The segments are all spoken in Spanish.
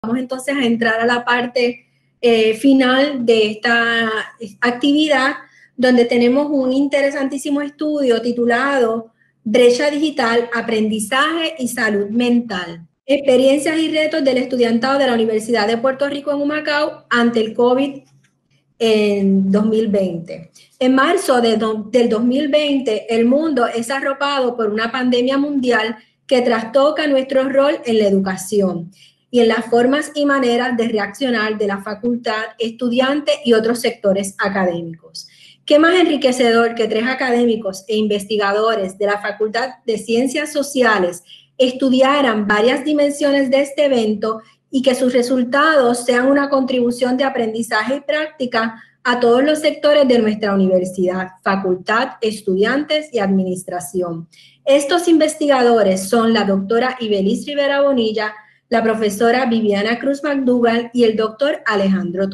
Vamos entonces a entrar a la parte final de esta actividad, donde tenemos un interesantísimo estudio titulado Brecha Digital, Aprendizaje y Salud Mental. Experiencias y retos del estudiantado de la Universidad de Puerto Rico en Humacao ante el COVID en 2020. En marzo del 2020, el mundo es arropado por una pandemia mundial que trastoca nuestro rol en la educación y en las formas y maneras de reaccionar de la facultad, estudiantes y otros sectores académicos. ¿Qué más enriquecedor que 3 académicos e investigadores de la Facultad de Ciencias Sociales estudiaran varias dimensiones de este evento y que sus resultados sean una contribución de aprendizaje y práctica a todos los sectores de nuestra universidad, facultad, estudiantes y administración? Estos investigadores son la doctora Ibeliz Rivera Bonilla, la profesora Viviana Cruz McDougall y el doctor Alejandro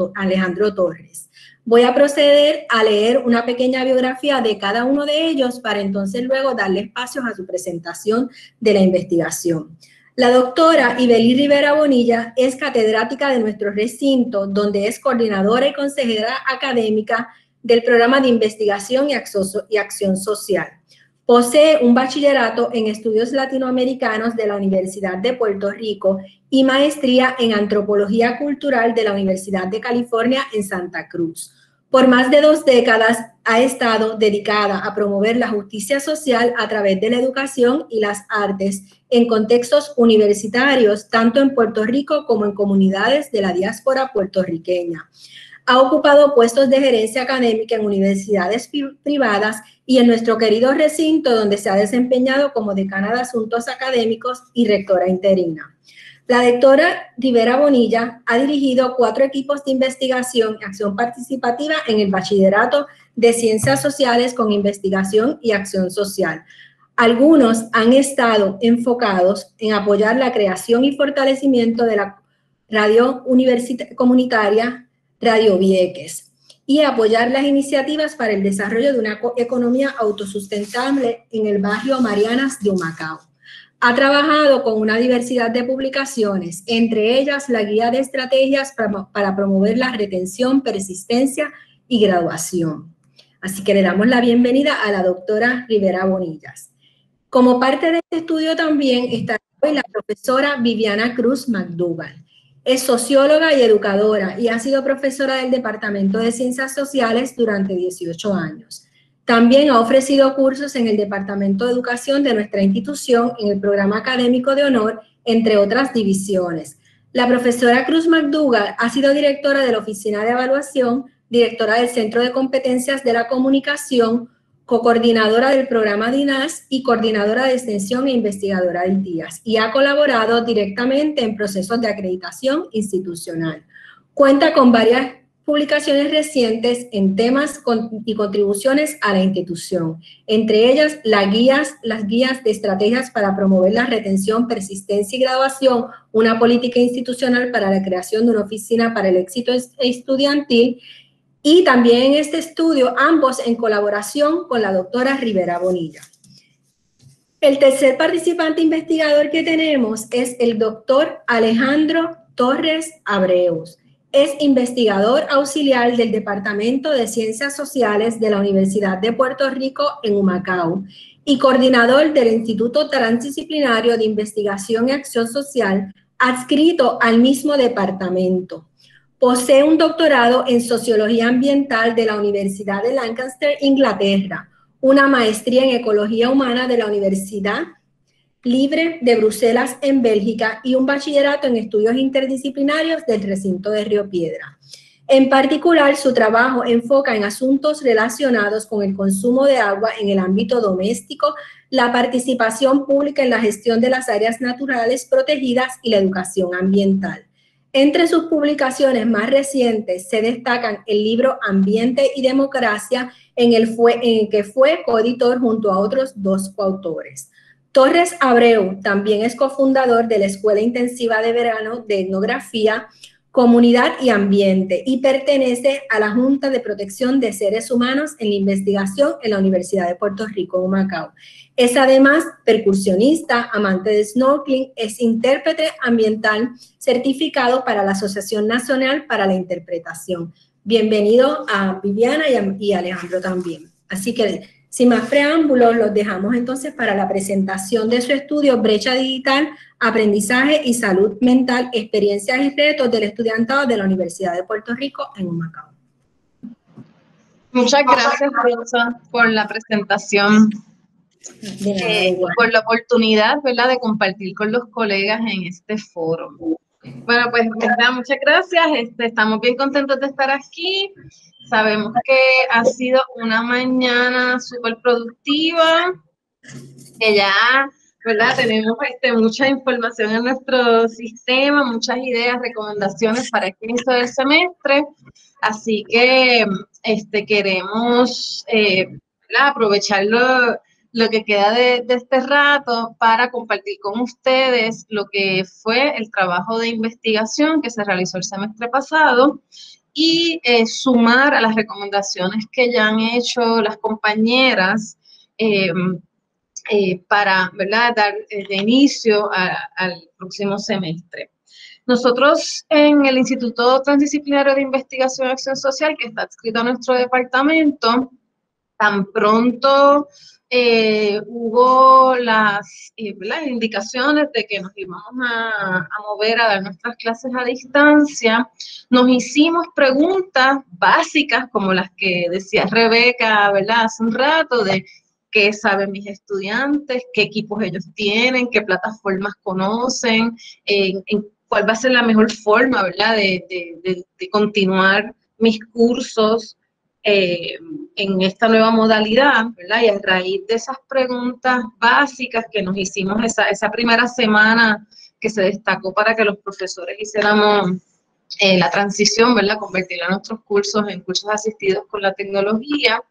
Torres. Voy a proceder a leer una pequeña biografía de cada uno de ellos para entonces luego darle espacios a su presentación de la investigación. La doctora Ibeliz Rivera Bonilla es catedrática de nuestro recinto, donde es coordinadora y consejera académica del programa de investigación y acción social. Posee un bachillerato en estudios latinoamericanos de la Universidad de Puerto Rico y maestría en antropología cultural de la Universidad de California en Santa Cruz. Por más de 2 décadas ha estado dedicada a promover la justicia social a través de la educación y las artes en contextos universitarios, tanto en Puerto Rico como en comunidades de la diáspora puertorriqueña. Ha ocupado puestos de gerencia académica en universidades privadas y en nuestro querido recinto, donde se ha desempeñado como decana de asuntos académicos y rectora interina. La doctora Rivera Bonilla ha dirigido 4 equipos de investigación y acción participativa en el Bachillerato de Ciencias Sociales con Investigación y Acción Social. Algunos han estado enfocados en apoyar la creación y fortalecimiento de la radio comunitaria Radio Vieques y apoyar las iniciativas para el desarrollo de una economía autosustentable en el barrio Marianas de Humacao. Ha trabajado con una diversidad de publicaciones, entre ellas la Guía de Estrategias para promover la retención, persistencia y graduación. Así que le damos la bienvenida a la doctora Rivera Bonillas. Como parte de este estudio también está hoy la profesora Viviana Cruz McDougall. Es socióloga y educadora y ha sido profesora del Departamento de Ciencias Sociales durante 18 años. También ha ofrecido cursos en el Departamento de Educación de nuestra institución en el Programa Académico de Honor, entre otras divisiones. La profesora Cruz McDougall ha sido directora de la Oficina de Evaluación, directora del Centro de Competencias de la Comunicación, co-coordinadora del programa DINAS y coordinadora de extensión e investigadora de ITIAS, y ha colaborado directamente en procesos de acreditación institucional. Cuenta con varias publicaciones recientes en temas y contribuciones a la institución, entre ellas las guías de estrategias para promover la retención, persistencia y graduación, una política institucional para la creación de una oficina para el éxito estudiantil, y también en este estudio, ambos en colaboración con la doctora Rivera Bonilla. El tercer participante investigador que tenemos es el doctor Alejandro Torres Abreus. Es investigador auxiliar del Departamento de Ciencias Sociales de la Universidad de Puerto Rico en Humacao y coordinador del Instituto Transdisciplinario de Investigación y Acción Social adscrito al mismo departamento. Posee un doctorado en Sociología Ambiental de la Universidad de Lancaster, Inglaterra, una maestría en Ecología Humana de la Universidad Libre de Bruselas en Bélgica y un bachillerato en Estudios Interdisciplinarios del recinto de Río Piedra. En particular, su trabajo enfoca en asuntos relacionados con el consumo de agua en el ámbito doméstico, la participación pública en la gestión de las áreas naturales protegidas y la educación ambiental. Entre sus publicaciones más recientes se destacan el libro Ambiente y Democracia, en el que fue coeditor junto a otros 2 coautores. Torres Abreu también es cofundador de la Escuela Intensiva de Verano de Etnografía, Comunidad y Ambiente y pertenece a la Junta de Protección de Seres Humanos en la Investigación en la Universidad de Puerto Rico, Humacao. Es además percusionista, amante de snorkeling, es intérprete ambiental certificado para la Asociación Nacional para la Interpretación. Bienvenido a Viviana y a Alejandro también. Así que, sin más preámbulos, los dejamos entonces para la presentación de su estudio Brecha Digital, Aprendizaje y Salud Mental, Experiencias y Retos del Estudiantado de la Universidad de Puerto Rico en Humacao. Muchas gracias, Rosa, por la presentación y por la oportunidad, ¿verdad?, de compartir con los colegas en este foro. Bueno, pues, ¿verdad? Muchas gracias. Estamos bien contentos de estar aquí. Sabemos que ha sido una mañana súper productiva, que ya, ¿verdad?, tenemos mucha información en nuestro sistema, muchas ideas, recomendaciones para este inicio del semestre. Así que queremos aprovechar lo que queda de este rato para compartir con ustedes lo que fue el trabajo de investigación que se realizó el semestre pasado y sumar a las recomendaciones que ya han hecho las compañeras para, ¿verdad?, dar de inicio al próximo semestre. Nosotros en el Instituto Transdisciplinario de Investigación y Acción Social, que está adscrito a nuestro departamento, tan pronto hubo las indicaciones de que nos íbamos a mover a dar nuestras clases a distancia, nos hicimos preguntas básicas como las que decía Rebeca, ¿verdad?, hace un rato, de qué saben mis estudiantes, qué equipos ellos tienen, qué plataformas conocen, en cuál va a ser la mejor forma, ¿verdad?, de continuar mis cursos en esta nueva modalidad, ¿verdad? Y a raíz de esas preguntas básicas que nos hicimos esa primera semana que se destacó para que los profesores hiciéramos la transición, ¿verdad?, convertir a nuestros cursos en cursos asistidos con la tecnología,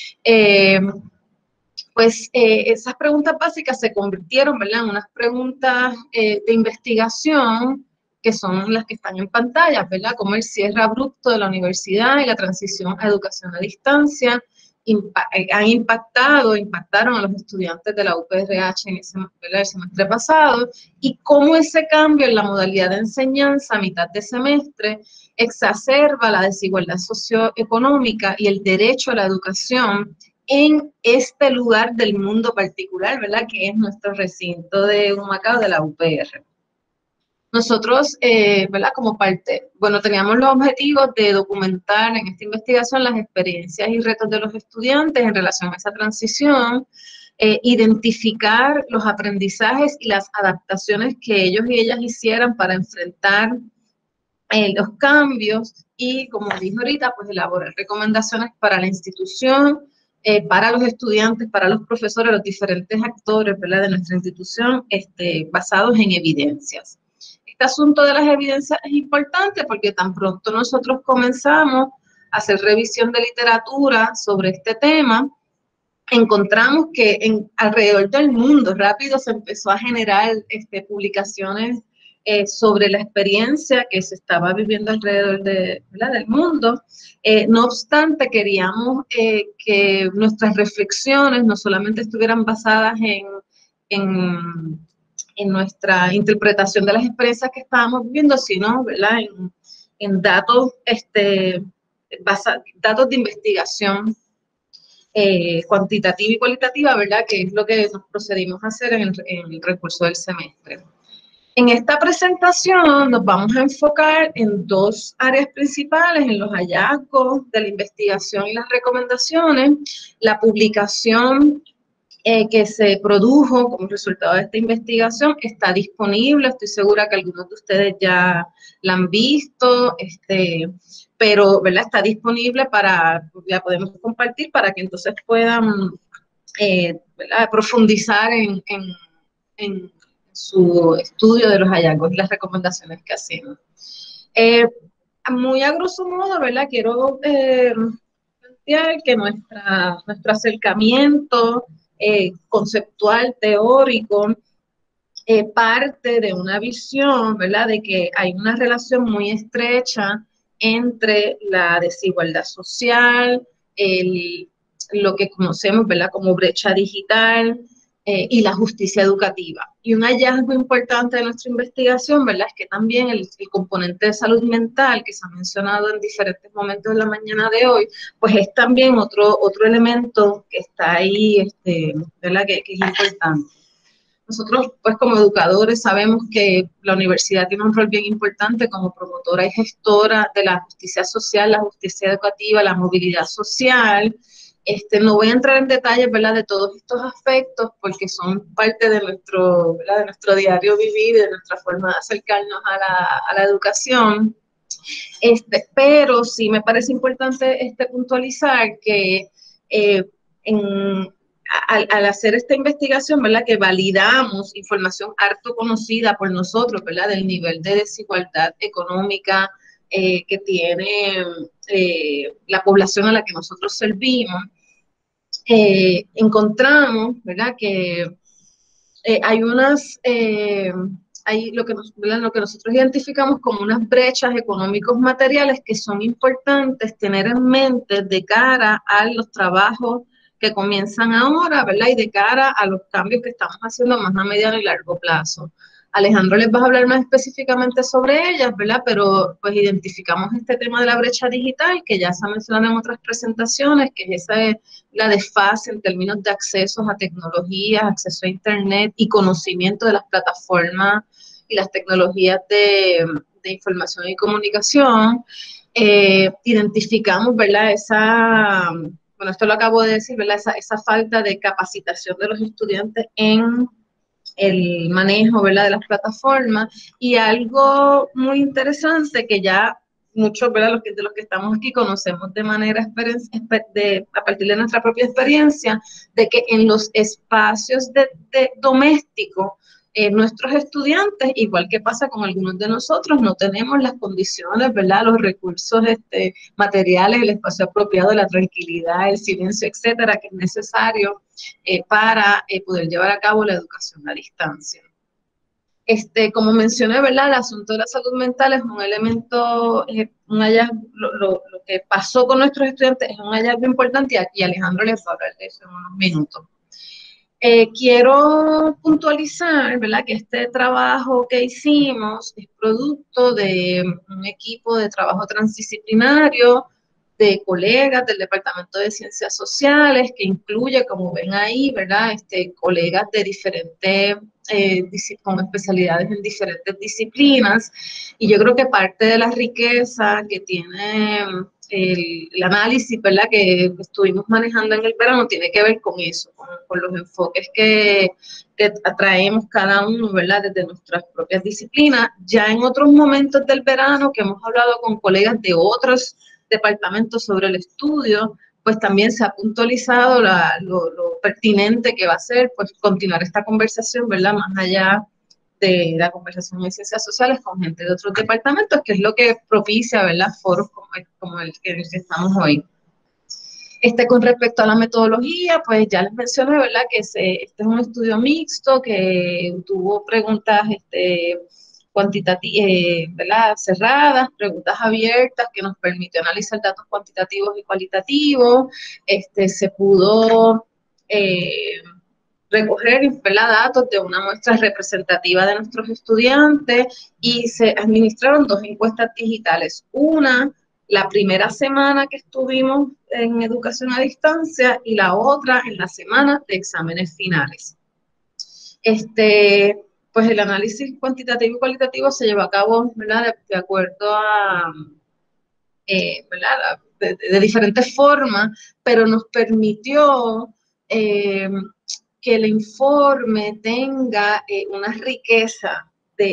esas preguntas básicas se convirtieron, ¿verdad?, en unas preguntas de investigación que son las que están en pantalla, ¿verdad?, como el cierre abrupto de la universidad y la transición a educación a distancia impactaron a los estudiantes de la UPRH en el semestre pasado, y cómo ese cambio en la modalidad de enseñanza a mitad de semestre exacerba la desigualdad socioeconómica y el derecho a la educación en este lugar del mundo particular, ¿verdad?, que es nuestro recinto de Humacao de la UPR. Nosotros, ¿verdad?, como parte, teníamos los objetivos de documentar en esta investigación las experiencias y retos de los estudiantes en relación a esa transición, identificar los aprendizajes y las adaptaciones que ellos y ellas hicieran para enfrentar los cambios y, como dije ahorita, pues elaborar recomendaciones para la institución, para los estudiantes, para los profesores, los diferentes actores, ¿verdad?, de nuestra institución, basados en evidencias. Este asunto de las evidencias es importante porque tan pronto nosotros comenzamos a hacer revisión de literatura sobre este tema, encontramos que alrededor del mundo rápido se empezó a generar publicaciones sobre la experiencia que se estaba viviendo alrededor del mundo. No obstante, queríamos que nuestras reflexiones no solamente estuvieran basadas en nuestra interpretación de las experiencias que estábamos viviendo, sino, ¿verdad?, en datos, datos de investigación cuantitativa y cualitativa, ¿verdad?, que es lo que nos procedimos a hacer en el recurso del semestre. En esta presentación nos vamos a enfocar en dos áreas principales, en los hallazgos de la investigación y las recomendaciones, la publicación que se produjo como resultado de esta investigación está disponible. Estoy segura que algunos de ustedes ya la han visto, pero, ¿verdad?, está disponible la podemos compartir para que entonces puedan ¿verdad?, profundizar en su estudio de los hallazgos y las recomendaciones que hacemos. Muy a grosso modo, ¿verdad?, quiero plantear que nuestro acercamiento conceptual, teórico, parte de una visión, ¿verdad?, de que hay una relación muy estrecha entre la desigualdad social, lo que conocemos, ¿verdad?, como brecha digital, y la justicia educativa. Y un hallazgo importante de nuestra investigación, ¿verdad?, es que también el componente de salud mental, que se ha mencionado en diferentes momentos de la mañana de hoy, pues es también otro elemento que está ahí, ¿verdad?, que es importante. Nosotros, pues como educadores, sabemos que la universidad tiene un rol bien importante como promotora y gestora de la justicia social, la justicia educativa, la movilidad social. No voy a entrar en detalles, ¿verdad?, de todos estos aspectos porque son parte de nuestro, ¿verdad?, de nuestro diario vivir, de nuestra forma de acercarnos a la educación. Pero sí me parece importante puntualizar que en al hacer esta investigación, ¿verdad?, que validamos información harto conocida por nosotros, ¿verdad?, del nivel de desigualdad económica que tiene la población a la que nosotros servimos, encontramos, ¿verdad?, que hay hay lo que nosotros identificamos como unas brechas económicos materiales que son importantes tener en mente de cara a los trabajos que comienzan ahora, ¿verdad? Y de cara a los cambios que estamos haciendo más a mediano y largo plazo. Alejandro les va a hablar más específicamente sobre ellas, ¿verdad? Pero pues identificamos este tema de la brecha digital, que ya se ha mencionado en otras presentaciones, que es la desfase en términos de accesos a tecnologías, acceso a Internet y conocimiento de las plataformas y las tecnologías de información y comunicación. Identificamos, ¿verdad?, bueno, esto lo acabo de decir, ¿verdad?, esa falta de capacitación de los estudiantes en el manejo, ¿verdad?, de las plataformas. Y algo muy interesante que ya muchos, ¿verdad?, de los que estamos aquí conocemos de manera a partir de nuestra propia experiencia, de que en los espacios domésticos, nuestros estudiantes, igual que pasa con algunos de nosotros, no tenemos las condiciones, ¿verdad?, los recursos materiales, el espacio apropiado, la tranquilidad, el silencio, etcétera, que es necesario para poder llevar a cabo la educación a distancia. Como mencioné, ¿verdad?, el asunto de la salud mental es un elemento, un hallazgo, lo que pasó con nuestros estudiantes es un hallazgo importante y Alejandro les va a hablar de eso en unos minutos. Quiero puntualizar, ¿verdad?, que este trabajo que hicimos es producto de un equipo de trabajo transdisciplinario de colegas del Departamento de Ciencias Sociales, que incluye, como ven ahí, ¿verdad?, colegas de diferentes, con especialidades en diferentes disciplinas. Y yo creo que parte de la riqueza que tiene el análisis, ¿verdad?, que estuvimos manejando en el verano tiene que ver con eso, con los enfoques que atraemos cada uno, ¿verdad?, desde nuestras propias disciplinas. Ya en otros momentos del verano que hemos hablado con colegas de otros departamentos sobre el estudio, pues también se ha puntualizado lo pertinente que va a ser pues continuar esta conversación, ¿verdad?, más allá de la conversación en ciencias sociales con gente de otros departamentos, que es lo que propicia, ¿verdad?, foros como el que estamos hoy. Con respecto a la metodología, pues ya les mencioné, ¿verdad?, que este es un estudio mixto que tuvo preguntas cuantitativas, ¿verdad?, cerradas, preguntas abiertas que nos permitió analizar datos cuantitativos y cualitativos. Se pudo recoger, ¿verdad?, datos de una muestra representativa de nuestros estudiantes y se administraron 2 encuestas digitales. Una, la primera semana que estuvimos en educación a distancia y la otra en la semana de exámenes finales. Pues el análisis cuantitativo y cualitativo se llevó a cabo, ¿verdad?, de acuerdo a, ¿verdad?, de diferentes formas, pero nos permitió que el informe tenga una riqueza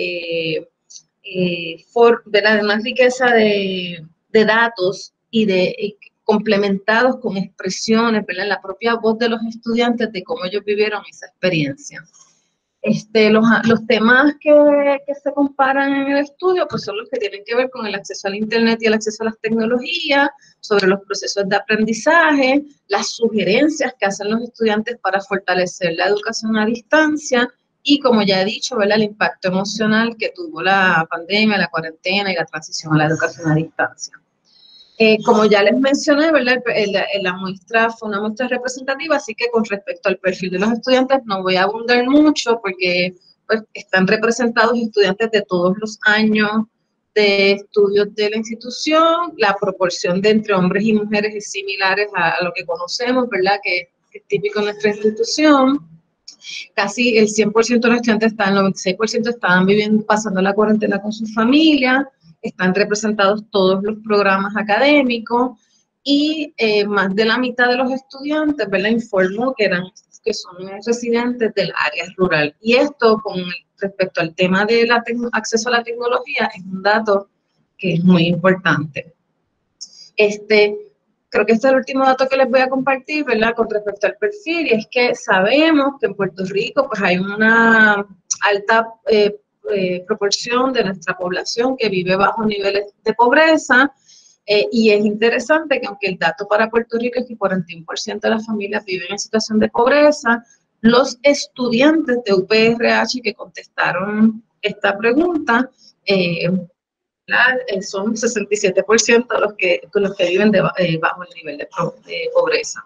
una riqueza de datos y complementados con expresiones, ¿verdad?, en la propia voz de los estudiantes de cómo ellos vivieron esa experiencia. Los temas que se comparan en el estudio pues son los que tienen que ver con el acceso al Internet y el acceso a las tecnologías, sobre los procesos de aprendizaje, las sugerencias que hacen los estudiantes para fortalecer la educación a distancia y como ya he dicho, ¿verdad? El impacto emocional que tuvo la pandemia, la cuarentena y la transición a la educación a distancia. Como ya les mencioné, ¿verdad? La muestra fue una muestra representativa, así que con respecto al perfil de los estudiantes no voy a abundar mucho porque pues, están representados estudiantes de todos los años de estudios de la institución. La proporción de entre hombres y mujeres es similar a lo que conocemos, ¿verdad? Que es típico en nuestra institución. Casi el 100% de los estudiantes, el 96% estaban viviendo, pasando la cuarentena con sus familias. Están representados todos los programas académicos y más de la mitad de los estudiantes, ¿verdad? Informó que son residentes del área rural. Y esto, con respecto al tema del acceso a la tecnología, es un dato que es muy importante. Creo que este es el último dato que les voy a compartir, ¿verdad? Con respecto al perfil, y es que sabemos que en Puerto Rico pues hay una alta proporción de nuestra población que vive bajo niveles de pobreza, y es interesante que aunque el dato para Puerto Rico es que 41% de las familias viven en situación de pobreza, los estudiantes de UPRH que contestaron esta pregunta, son 67% los que viven bajo el nivel de pobreza.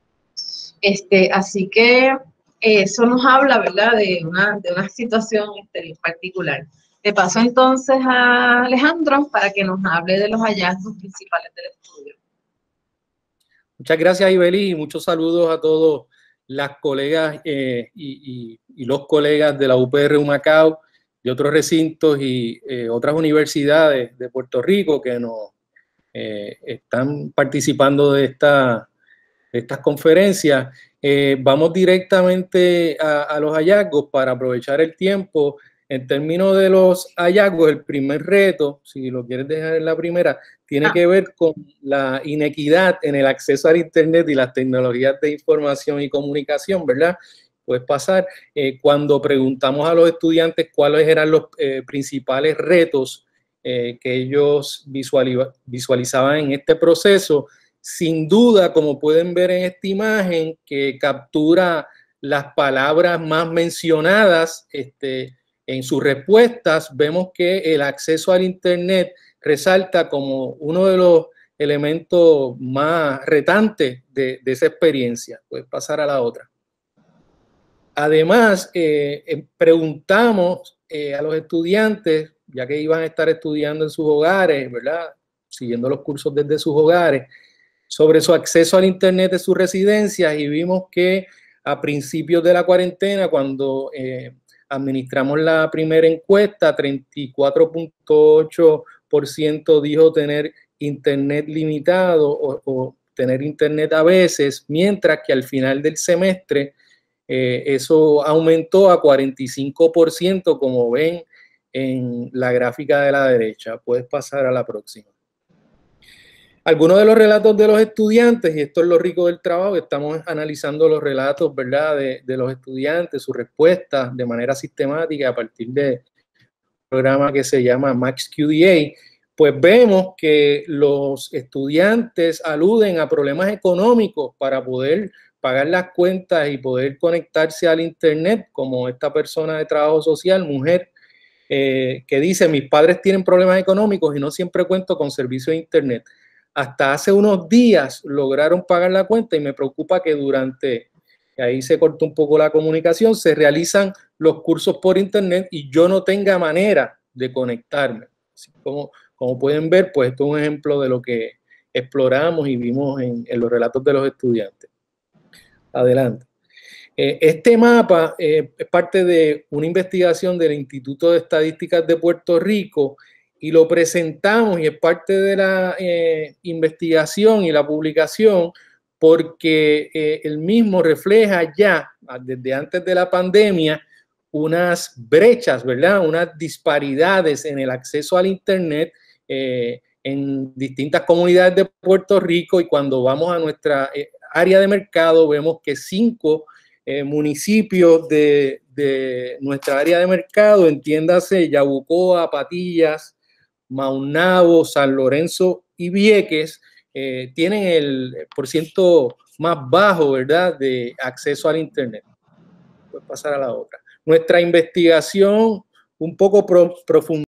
Así que eso nos habla, ¿verdad?, de una situación en particular. Le paso entonces a Alejandro para que nos hable de los hallazgos principales del estudio. Muchas gracias, Ibeli, y muchos saludos a todos las colegas y los colegas de la UPR Humacao y otros recintos y otras universidades de Puerto Rico que nos están participando de estas conferencias. Vamos directamente a los hallazgos para aprovechar el tiempo. En términos de los hallazgos, el primer reto, si lo quieres dejar en la primera, tiene que ver con la inequidad en el acceso al Internet y las tecnologías de información y comunicación, ¿verdad? Puedes pasar. Cuando preguntamos a los estudiantes cuáles eran los principales retos que ellos visualizaban en este proceso, sin duda, como pueden ver en esta imagen, que captura las palabras más mencionadas en sus respuestas, vemos que el acceso al Internet resalta como uno de los elementos más retantes de esa experiencia. Puedes pasar a la otra. Además, preguntamos a los estudiantes, ya que iban a estar estudiando en sus hogares, ¿verdad?, siguiendo los cursos desde sus hogares, sobre su acceso al Internet de sus residencias, y vimos que a principios de la cuarentena, cuando administramos la primera encuesta, 34.8% dijo tener Internet limitado o tener Internet a veces, mientras que al final del semestre eso aumentó a 45%, como ven en la gráfica de la derecha. Puedes pasar a la próxima. Algunos de los relatos de los estudiantes, y esto es lo rico del trabajo, estamos analizando los relatos, ¿verdad?, de los estudiantes, sus respuestas de manera sistemática a partir de un programa que se llama MaxQDA. Pues vemos que los estudiantes aluden a problemas económicos para poder pagar las cuentas y poder conectarse al Internet, como esta persona de trabajo social, mujer, que dice: mis padres tienen problemas económicos y no siempre cuento con servicio de Internet. Hasta hace unos días lograron pagar la cuenta y me preocupa que ahí se cortó un poco la comunicación, se realizan los cursos por Internet y yo no tenga manera de conectarme. Así como pueden ver, pues esto es un ejemplo de lo que exploramos y vimos en los relatos de los estudiantes. Adelante. Este mapa es parte de una investigación del Instituto de Estadísticas de Puerto Rico y lo presentamos, y es parte de la investigación y la publicación porque el mismo refleja ya desde antes de la pandemia unas brechas, ¿verdad?, unas disparidades en el acceso al Internet en distintas comunidades de Puerto Rico, y cuando vamos a nuestra área de mercado vemos que 5 municipios de nuestra área de mercado, entiéndase Yabucoa, Patillas, Maunabo, San Lorenzo y Vieques, tienen el porciento más bajo, ¿verdad?, de acceso al Internet. Puedes pasar a la otra. nuestra investigación un poco profunda